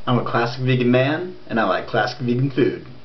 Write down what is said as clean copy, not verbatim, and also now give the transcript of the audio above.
I'm a classic vegan man, and I like classic vegan food.